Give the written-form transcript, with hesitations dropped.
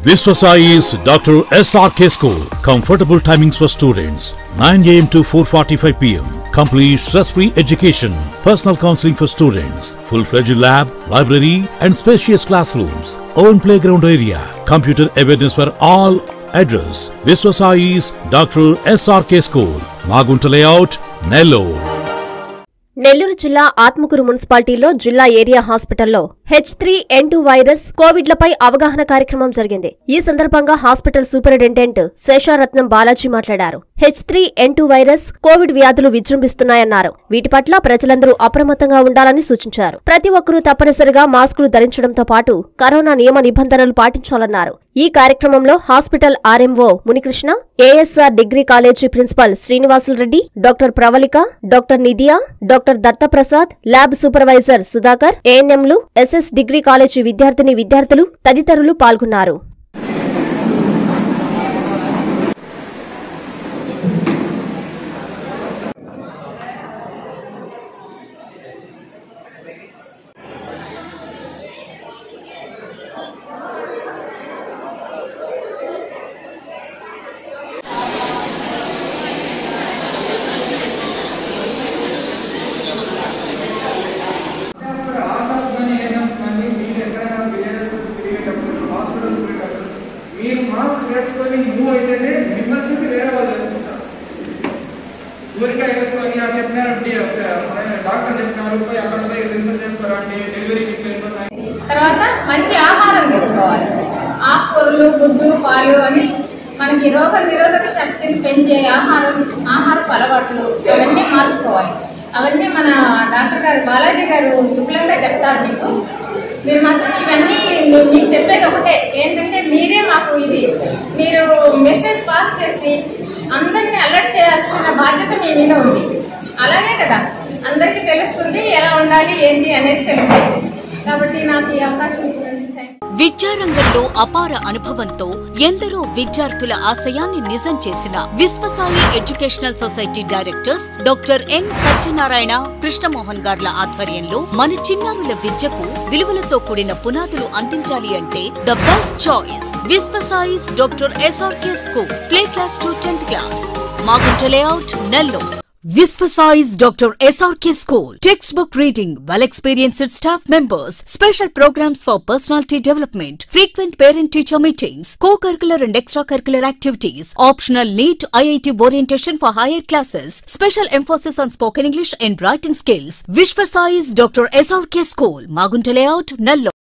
Viswasai is Dr. SRK School. Comfortable timings for students 9 a.m. to 4:45 p.m. Complete stress-free education. Personal counseling for students. Full-fledged lab, library and spacious classrooms. Own playground area. Computer awareness for all. Address: Viswasai is Dr. SRK School. Magunta Layout, Nellore. Nellore జిల్లా ఆత్మకూరు మున్సిపాలిటీలో జిల్లా area హాస్పిటల్లో H3N2 virus కోవిడ్లపై అవగాహన కార్యక్రమం జరిగింది. ఈ సందర్భంగా hospital superintendent Sesharatnam Balaji మాట్లాడారు. H3N2 వైరస్ కోవిడ్ వ్యాధులు విజృంభిస్తున్నాయన్నారు. వీటి పట్ల ప్రజలందరూ అప్రమత్తంగా ఉండాలని సూచించారు. ప్రతి ఒక్కరూ తప్పనిసరిగా మాస్కులు ధరించడంతో పాటు కరోనా నియమ నిబంధనలు పాటించాలన్నారు. ఈ కార్యక్రమంలో hospital RMO Munikrishna, ASR degree college principal Srinivasulu Reddy, doctor Pravalika, doctor Nidhiya, doctor Dattaprasad, lab supervisor Sudhakar, ఏఎన్ఎంలు, ఎస్ఎస్ డిగ్రీ కాలేజీ విద్యార్థులు తదితరులు పాల్గొన్నారు. మీరు మాస్క్ వేసుకొని మూవ్ అయితేనే మిమ్మల్ని చూసి వేరే వాళ్ళు వేసుకుంటారు. ఊరికే వేసుకొని చెప్పినారండి, డాక్టర్ చెప్పినారు పోయి అక్కడ పోయి రిజల్ట్ చేసుకోరండి, డెలివరీకి తర్వాత మంచి ఆహారం తీసుకోవాలి. ఆకుకూరలు, గుడ్డు, పాలు అని మనకి రోగ నిరోధక శక్తిని పెంచే ఆహారపు అలవాట్లు అవన్నీ మార్చుకోవాలి. అవన్నీ మన డాక్టర్ గారు బాలాజీ గారు విపులంగా చెప్తారు మీకు. మీరు మాత్రం ఇవన్నీ మీకు చెప్పేది ఒకటే ఏంటంటే, మీరే మాకు మీరు మెసేజ్ పాస్ చేసి అందరినీ అలర్ట్ చేయాల్సిన బాధ్యత మీ మీద ఉంది. అలాగే కదా అందరికీ తెలుస్తుంది ఎలా ఉండాలి ఏంటి అనేది తెలుస్తుంది. కాబట్టి నాకు ఈ అవకాశం ఇచ్చినందుకు విద్యారంగంలో అపార అనుభవంతో ఎందరో విద్యార్థుల ఆశయాన్ని నిజం చేసిన Viswasai educational society directors doctor N Satyanarayana, Krishnamohan గార్ల ఆధ్వర్యంలో మన చిన్నారుల విద్యకు విలువలతో కూడిన పునాదులు అందించాలి అంటే the best choice Viswasai's doctor SRK school. Play class to 10th class. Magunta layout, Nellore. Viswasai's Dr. SRK School. Textbook reading, well-experienced staff members, special programs for personality development, frequent parent-teacher meetings, co-curricular and extracurricular activities, optional NEET IIT orientation for higher classes, special emphasis on spoken English and writing skills. Viswasai's Dr. SRK School, Magunta Layout, Nellore.